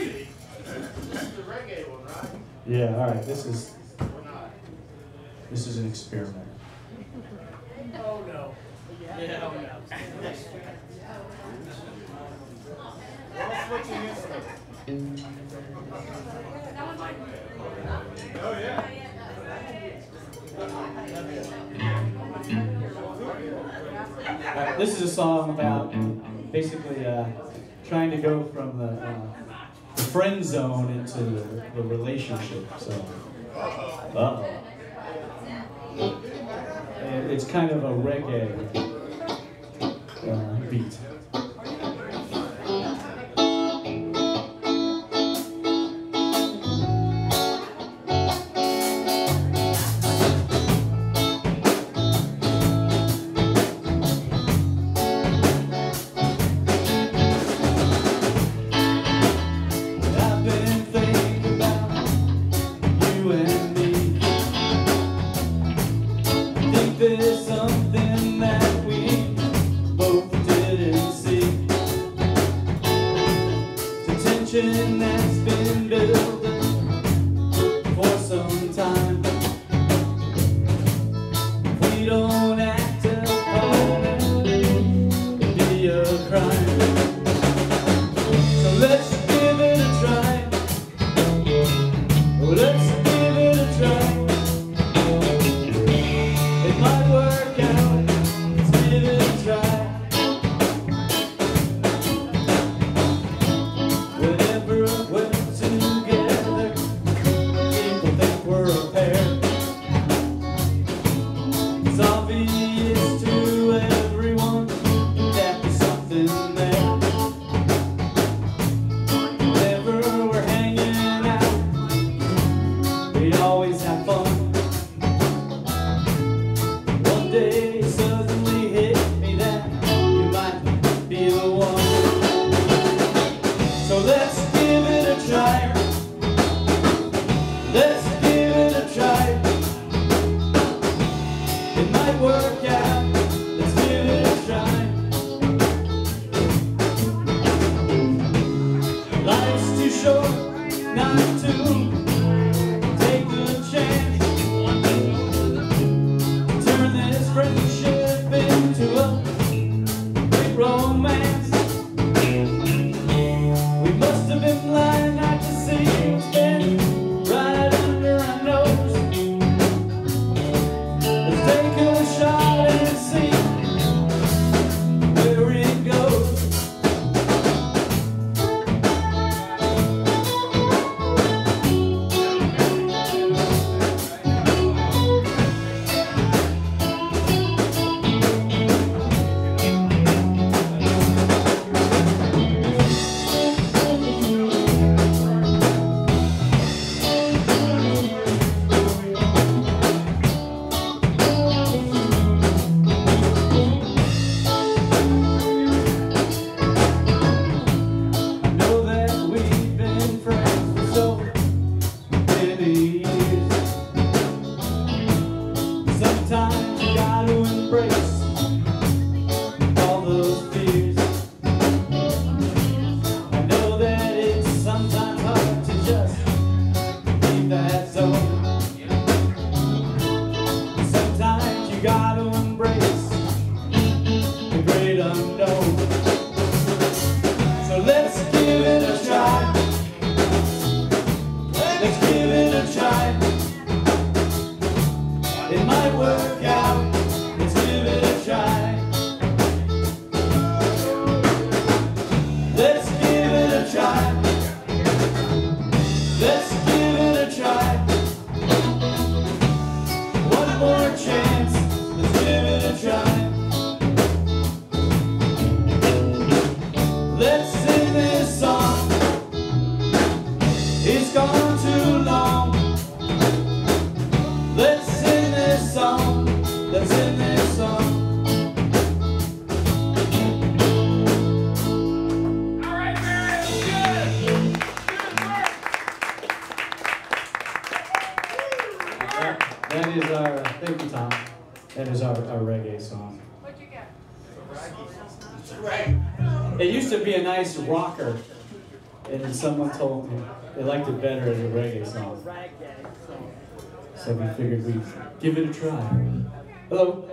Yeah, all right. This is an experiment. Oh no. Yeah. Oh no. Oh yeah. This is a song about basically trying to go from the friend zone into the relationship. So, it's kind of a reggae beat. There's something that we both didn't see. It's a tension that's been building for some time. If we don't act upon it, it'd be a crime. So let's give it a try. Oh, let's give it a try. It might work out, let's give it a try. Whenever we're together, people think we're a pair. It's obvious to everyone that there's something there. Whenever we're hanging out, we always have fun. Day suddenly hit me that you might be the one. So let's give it a try. Let's give it a try. It might work out. Let's give it a try. Life's too short not to take the chance. Friendship into a big romance. We must have been blind not to see what's been right under our nose. Let's take a shot and see where it goes. Sometimes you gotta embrace all those fears. I know that it's sometimes hard to just leave that zone. Sometimes you gotta embrace the great unknown. So let's give it a try. Let's give it a try. It might work out, let's give it a try. Let's give it a try. Let's give it a try. One more chance, let's give it a try. Let's sing this song. It's gone too long. Let's sing this song. Let's sing this song. All right, Mary, good. Good work. That is our, thank you, Tom. That is our reggae song. What'd you get? Right. It used to be a nice rocker. And then someone told me they liked it better as a reggae song. So we figured we'd give it a try. Hello.